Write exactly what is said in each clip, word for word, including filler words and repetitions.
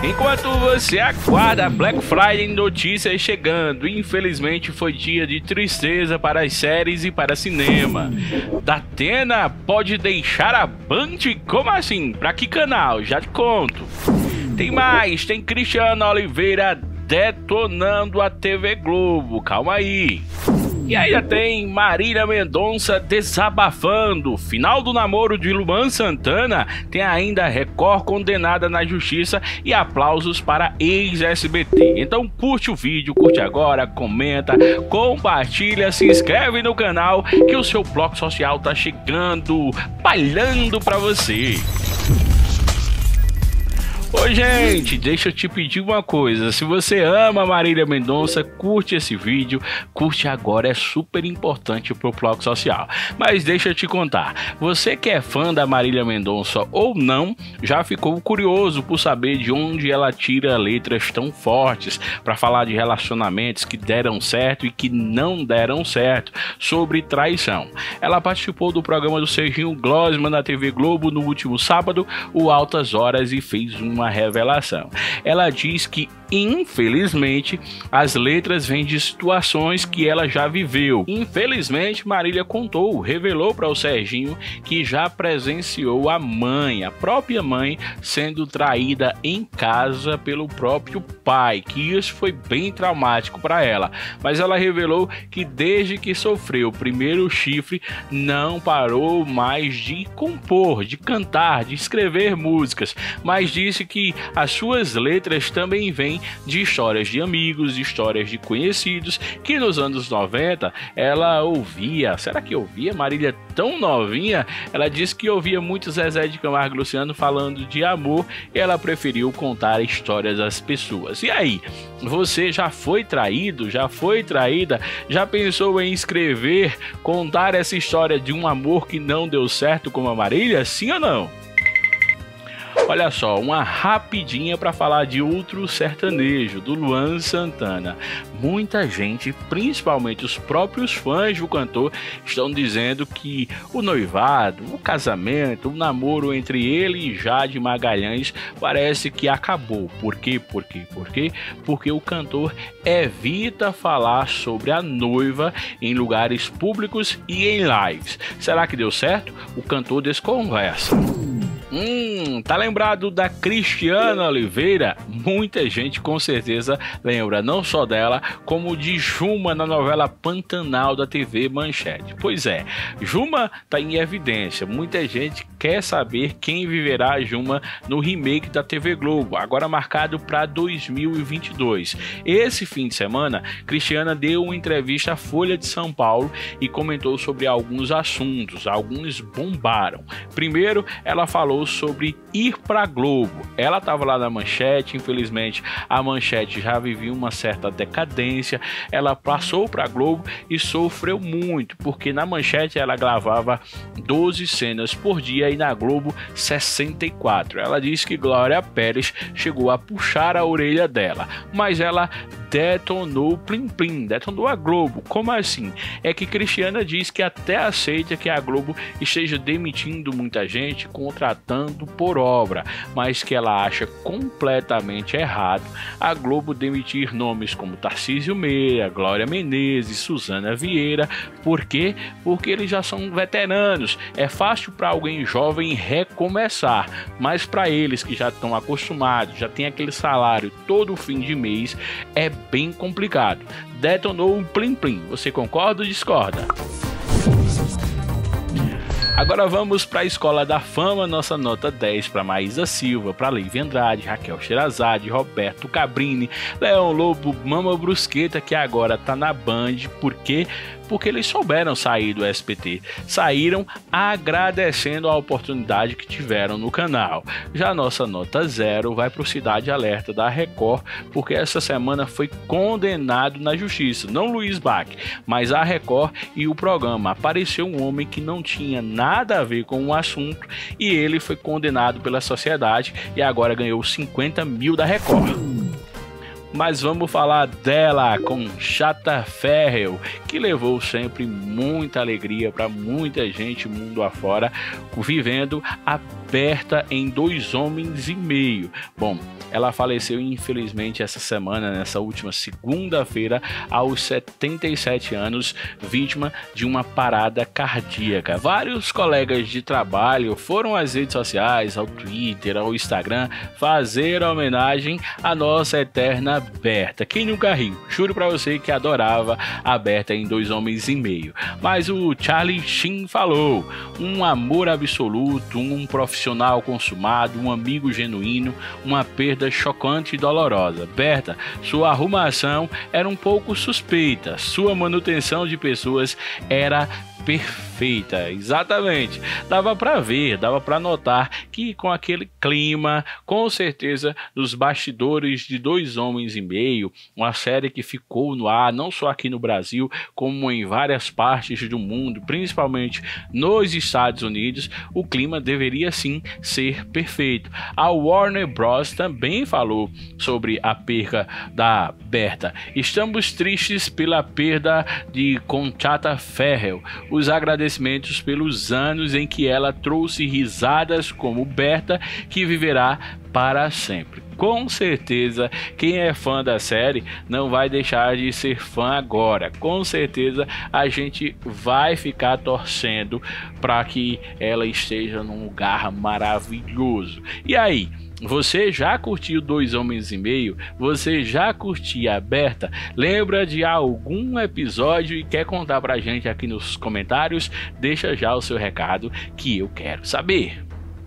Enquanto você aguarda Black Friday notícias chegando, infelizmente foi dia de tristeza para as séries e para cinema. Datena pode deixar a Band? Como assim? Pra que canal? Já te conto. Tem mais, tem Cristiano Oliveira detonando a T V Globo, calma aí. E ainda tem Marília Mendonça desabafando. Final do namoro de Luan Santana. Tem ainda Record condenada na justiça e aplausos para ex-S B T. Então curte o vídeo, curte agora, comenta, compartilha, se inscreve no canal que o seu bloco social tá chegando, palhando pra você. Ô gente, deixa eu te pedir uma coisa, se você ama Marília Mendonça, curte esse vídeo, curte agora, é super importante pro bloco social. Mas deixa eu te contar, você que é fã da Marília Mendonça ou não, já ficou curioso por saber de onde ela tira letras tão fortes para falar de relacionamentos que deram certo e que não deram certo, sobre traição. Ela participou do programa do Serginho Glosman na T V Globo no último sábado, o Altas Horas, e fez um uma revelação. Ela diz que, infelizmente, as letras vêm de situações que ela já viveu. Infelizmente, Marília contou, revelou para o Serginho que já presenciou a mãe, a própria mãe, sendo traída em casa pelo próprio pai, que isso foi bem traumático para ela. Mas ela revelou que desde que sofreu o primeiro chifre, não parou mais de compor, de cantar, de escrever músicas, mas disse que as suas letras também vêm de histórias de amigos, de histórias de conhecidos, que nos anos noventa ela ouvia. Será que ouvia? Marília tão novinha, ela disse que ouvia muito Zezé de Camargo e Luciano falando de amor e ela preferiu contar histórias às pessoas. E aí, você já foi traído? Já foi traída? Já pensou em escrever, contar essa história de um amor que não deu certo como a Marília? Sim ou não? Olha só, uma rapidinha para falar de outro sertanejo, do Luan Santana. Muita gente, principalmente os próprios fãs do cantor, estão dizendo que o noivado, o casamento, o namoro entre ele e Jade Magalhães parece que acabou. Por quê? Por quê? Por quê? Porque o cantor evita falar sobre a noiva em lugares públicos e em lives. Será que deu certo? O cantor desconversa. Hum, tá lembrado da Cristiana Oliveira? Muita gente com certeza lembra não só dela, como de Juma na novela Pantanal da T V Manchete. Pois é, Juma tá em evidência, muita gente quer saber quem viverá Juma no remake da T V Globo, agora marcado para dois mil e vinte e dois. Esse fim de semana, Cristiana deu uma entrevista à Folha de São Paulo e comentou sobre alguns assuntos, alguns bombaram. Primeiro, ela falou sobre ir para Globo. Ela estava lá na Manchete, infelizmente a Manchete já vivia uma certa decadência, ela passou para Globo e sofreu muito, porque na Manchete ela gravava doze cenas por dia e na Globo sessenta e quatro. Ela disse que Glória Pérez chegou a puxar a orelha dela, mas ela detonou o Plim Plim, detonou a Globo. Como assim? É que Cristiana diz que até aceita que a Globo esteja demitindo muita gente, contratando por obra, mas que ela acha completamente errado a Globo demitir nomes como Tarcísio Meira, Glória Menezes, Suzana Vieira. Por quê? Porque eles já são veteranos. É fácil para alguém jovem recomeçar, mas para eles que já estão acostumados, já tem aquele salário todo fim de mês, é bem complicado. Detonou um Plim Plim. Você concorda ou discorda? Agora vamos para a Escola da Fama, nossa nota dez para Maísa Silva, para Lívia Andrade, Raquel Sherazade, Roberto Cabrini, Leão Lobo, Mama Brusqueta, que agora tá na Band. Por quê? Porque eles souberam sair do S B T, saíram agradecendo a oportunidade que tiveram no canal. Já a nossa nota zero vai para o Cidade Alerta da Record, porque essa semana foi condenado na justiça, não Luiz Bach, mas a Record e o programa. Apareceu um homem que não tinha nada a ver com o assunto e ele foi condenado pela sociedade e agora ganhou cinquenta mil da Record. mas vamos falar dela, Conchata Ferrell, que levou sempre muita alegria para muita gente mundo afora, vivendo a Berta em Dois Homens e Meio. Bom, ela faleceu infelizmente essa semana, nessa última segunda-feira, aos setenta e sete anos, vítima de uma parada cardíaca. Vários colegas de trabalho foram às redes sociais, ao Twitter, ao Instagram, fazer homenagem à nossa eterna Berta. Quem nunca riu? Juro pra você que adorava a Berta em Dois Homens e Meio. Mas o Charlie Sheen falou: um amor absoluto, um profissional consumado, um amigo genuíno, uma perda chocante e dolorosa. Berta, sua arrumação era um pouco suspeita, sua manutenção de pessoas era perfeita, exatamente. Dava para ver, dava para notar que com aquele clima, com certeza, nos bastidores de Dois Homens e Meio, uma série que ficou no ar não só aqui no Brasil, como em várias partes do mundo, principalmente nos Estados Unidos, o clima deveria sim ser perfeito. A Warner Bros também falou sobre a perda da Berta. Estamos tristes pela perda de Conchata Ferrell. Os agradecimentos pelos anos em que ela trouxe risadas como Berta, que viverá para sempre. Com certeza, quem é fã da série não vai deixar de ser fã agora. Com certeza, a gente vai ficar torcendo para que ela esteja num lugar maravilhoso. E aí? Você já curtiu Dois Homens e Meio? Você já curtiu a Berta? Lembra de algum episódio e quer contar pra gente aqui nos comentários? Deixa já o seu recado que eu quero saber.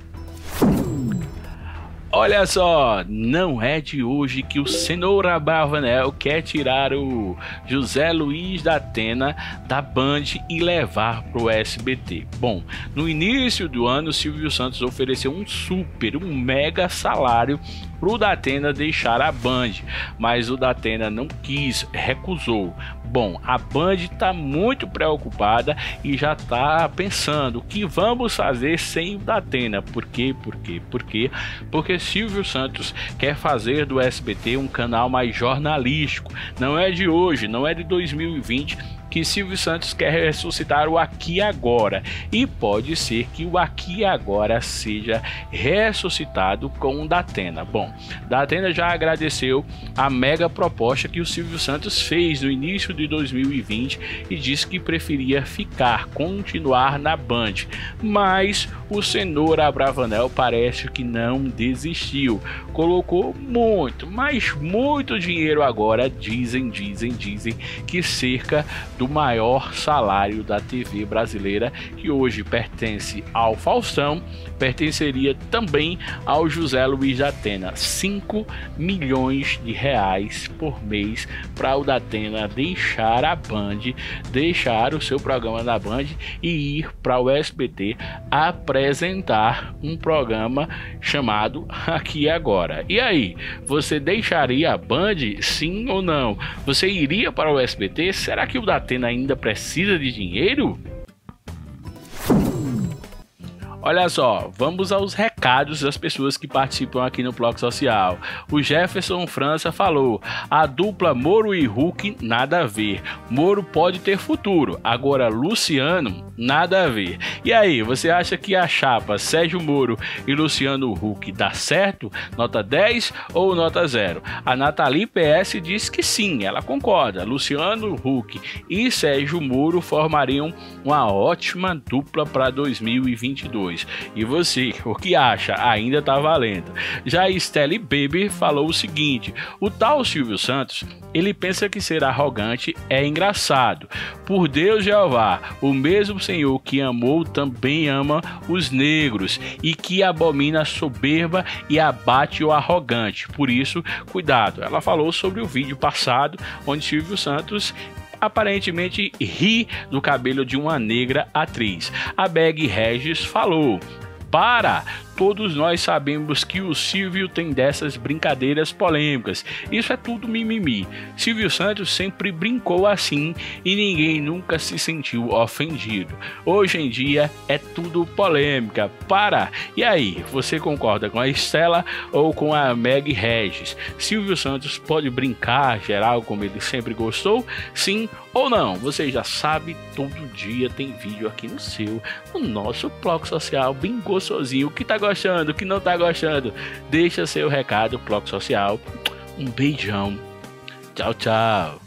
Olha só, não é de hoje que o Cenoura Abravanel quer tirar o José Luiz da Atena da Band e levar para o S B T. Bom, no início do ano, Silvio Santos ofereceu um super, um mega salário para o Datena deixar a Band, mas o Datena não quis, recusou. Bom, a Band está muito preocupada e já está pensando o que vamos fazer sem o Datena. Por quê? Por quê? Por quê? Porque Silvio Santos quer fazer do S B T um canal mais jornalístico. Não é de hoje, não é de dois mil e vinte que Silvio Santos quer ressuscitar o Aqui e Agora, e pode ser que o Aqui e Agora seja ressuscitado com o Datena. Bom, Datena já agradeceu a mega proposta que o Silvio Santos fez no início de dois mil e vinte e disse que preferia ficar, continuar na Band, mas o Cenoura Abravanel parece que não desistiu, colocou muito, mas muito dinheiro agora, dizem, dizem, dizem que cerca do maior salário da T V brasileira, que hoje pertence ao Faustão, pertenceria também ao José Luiz da Atena, cinco milhões de reais por mês para o Datena deixar a Band, deixar o seu programa na Band e ir para o S B T apresentar um programa chamado Aqui e Agora. E aí, você deixaria a Band, sim ou não? Você iria para o S B T? Será que o Datena ainda precisa de dinheiro? Olha só, vamos aos recados das pessoas que participam aqui no Bloco Social. O Jefferson França falou: a dupla Moro e Huck nada a ver. Moro pode ter futuro, agora Luciano nada a ver. E aí, você acha que a chapa Sérgio Moro e Luciano Huck dá certo? Nota dez ou nota zero? A Nathalie P S diz que sim, ela concorda. Luciano Huck e Sérgio Moro formariam uma ótima dupla para dois mil e vinte e dois. E você, o que acha? Ainda tá valendo. Já a Stelle Baby falou o seguinte: o tal Silvio Santos, ele pensa que ser arrogante é engraçado. Por Deus, Jeová, o mesmo Senhor que amou também ama os negros e que abomina a soberba e abate o arrogante. Por isso, cuidado. Ela falou sobre o vídeo passado onde Silvio Santos aparentemente ri do cabelo de uma negra atriz. A Beg Regis falou: para, todos nós sabemos que o Silvio tem dessas brincadeiras polêmicas. Isso é tudo mimimi. Silvio Santos sempre brincou assim e ninguém nunca se sentiu ofendido. Hoje em dia é tudo polêmica. Para! E aí, você concorda com a Estela ou com a Meg Regis? Silvio Santos pode brincar geral como ele sempre gostou? Sim ou não? Você já sabe, todo dia tem vídeo aqui no seu, no nosso Ploc Social, bem gostosinho. O que tá gostando, o que não tá gostando? Deixa seu recado, Ploc Social. Um beijão. Tchau, tchau.